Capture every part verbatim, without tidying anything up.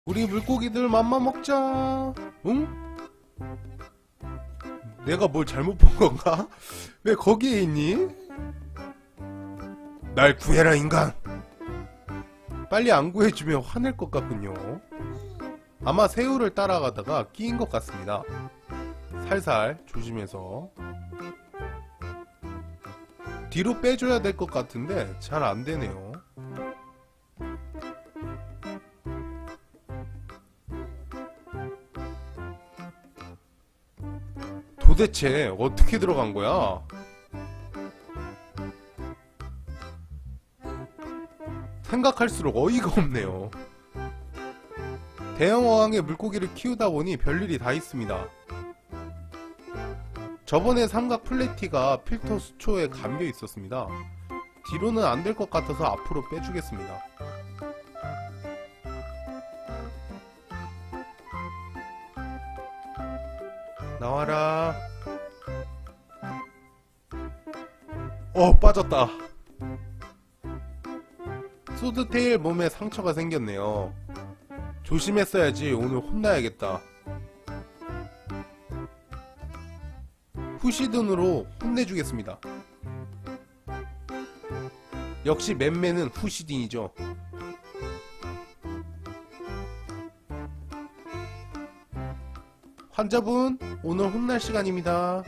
우리 물고기들 맘마 먹자. 응? 내가 뭘 잘못 본 건가? 왜 거기에 있니? 날 구해라 인간. 빨리 안 구해주면 화낼 것 같군요. 아마 새우를 따라가다가 끼인 것 같습니다. 살살 조심해서 뒤로 빼줘야 될 것 같은데 잘 안되네요. 도대체 어떻게 들어간 거야? 생각할수록 어이가 없네요. 대형 어항에 물고기를 키우다 보니 별일이 다 있습니다. 저번에 삼각 플래티가 필터 수초에 감겨 있었습니다. 뒤로는 안 될 것 같아서 앞으로 빼주겠습니다. 나와라. 어, 빠졌다. 소드테일 몸에 상처가 생겼네요. 조심했어야지. 오늘 혼나야겠다. 후시든으로 혼내주겠습니다. 역시 맨맨은 후시딘이죠. 환자분, 오늘 혼날 시간입니다.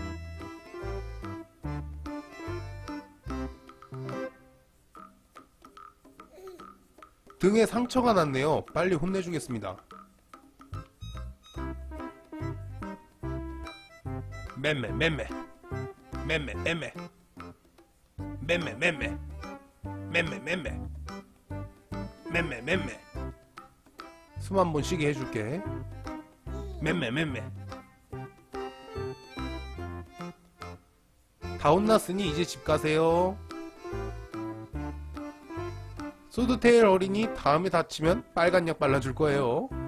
등에 상처가 났네요. 빨리 혼내주겠습니다. 맴매 맴매 맴매 맴매 맴매 맴매 맴매 맴매 맴매 맴매 숨 한 번 쉬게 해줄게. 맴매 맴매. 다 혼났으니 이제 집 가세요. 소드테일 어린이 다음에 다치면 빨간 약 발라줄 거예요.